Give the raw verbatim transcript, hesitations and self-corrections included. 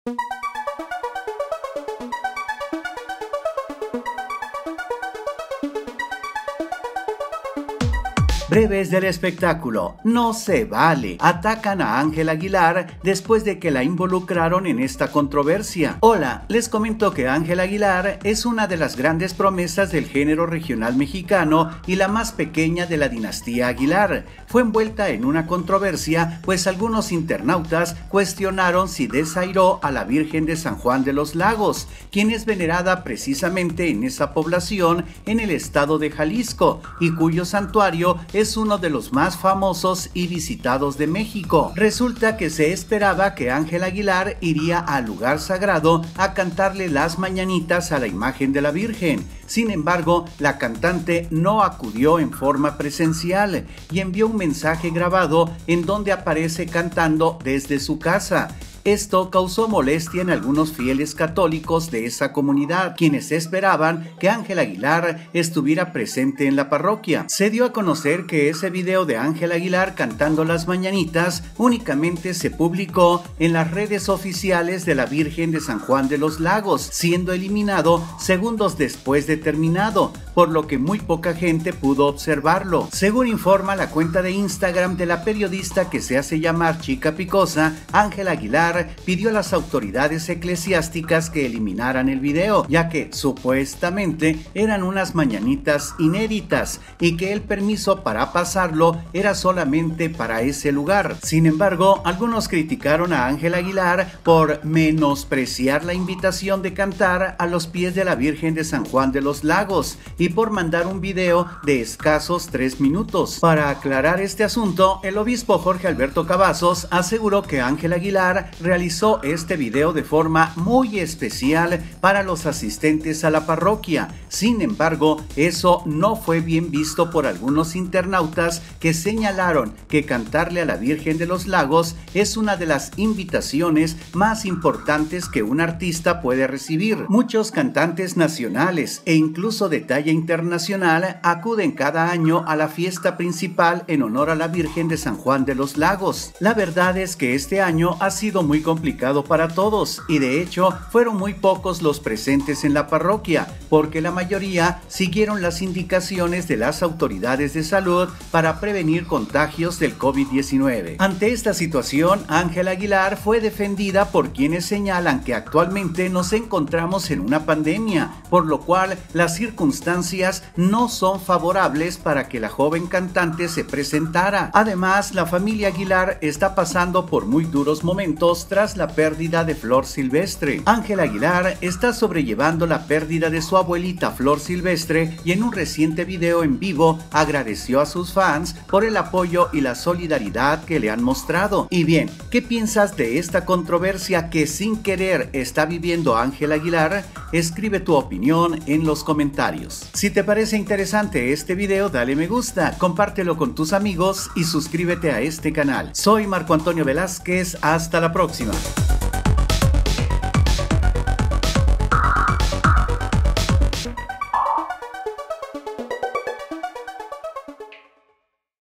Breves del espectáculo. No se vale. Atacan a Ángela Aguilar después de que la involucraron en esta controversia. Hola, les comento que Ángela Aguilar es una de las grandes promesas del género regional mexicano y la más pequeña de la dinastía Aguilar. Fue envuelta en una controversia, pues algunos internautas cuestionaron si desairó a la Virgen de San Juan de los Lagos, quien es venerada precisamente en esa población en el estado de Jalisco y cuyo santuario es uno de los más famosos y visitados de México. Resulta que se esperaba que Ángela Aguilar iría al lugar sagrado a cantarle las mañanitas a la imagen de la Virgen. Sin embargo, la cantante no acudió en forma presencial y envió un mensaje grabado en donde aparece cantando desde su casa. Esto causó molestia en algunos fieles católicos de esa comunidad, quienes esperaban que Ángela Aguilar estuviera presente en la parroquia. Se dio a conocer que ese video de Ángela Aguilar cantando las mañanitas únicamente se publicó en las redes oficiales de la Virgen de San Juan de los Lagos, siendo eliminado segundos después de terminado, por lo que muy poca gente pudo observarlo. Según informa la cuenta de Instagram de la periodista que se hace llamar Chica Picosa, Ángela Aguilar pidió a las autoridades eclesiásticas que eliminaran el video, ya que supuestamente eran unas mañanitas inéditas y que el permiso para pasarlo era solamente para ese lugar. Sin embargo, algunos criticaron a Ángela Aguilar por menospreciar la invitación de cantar a los pies de la Virgen de San Juan de los Lagos y por mandar un video de escasos tres minutos. Para aclarar este asunto, el obispo Jorge Alberto Cavazos aseguró que Ángela Aguilar realizó este video de forma muy especial para los asistentes a la parroquia. Sin embargo, eso no fue bien visto por algunos internautas que señalaron que cantarle a la Virgen de los Lagos es una de las invitaciones más importantes que un artista puede recibir. Muchos cantantes nacionales e incluso de talla internacional acuden cada año a la fiesta principal en honor a la Virgen de San Juan de los Lagos. La verdad es que este año ha sido muy complicado para todos y de hecho fueron muy pocos los presentes en la parroquia porque la mayoría siguieron las indicaciones de las autoridades de salud para prevenir contagios del COVID diecinueve. Ante esta situación, Ángela Aguilar fue defendida por quienes señalan que actualmente nos encontramos en una pandemia, por lo cual las circunstancias no son favorables para que la joven cantante se presentara. Además, la familia Aguilar está pasando por muy duros momentos tras la pérdida de Flor Silvestre. Ángela Aguilar está sobrellevando la pérdida de su abuelita Flor Silvestre y en un reciente video en vivo agradeció a sus fans por el apoyo y la solidaridad que le han mostrado. Y bien, ¿qué piensas de esta controversia que sin querer está viviendo Ángela Aguilar? Escribe tu opinión en los comentarios. Si te parece interesante este video, dale me gusta, compártelo con tus amigos y suscríbete a este canal. Soy Marco Antonio Velázquez, hasta la próxima.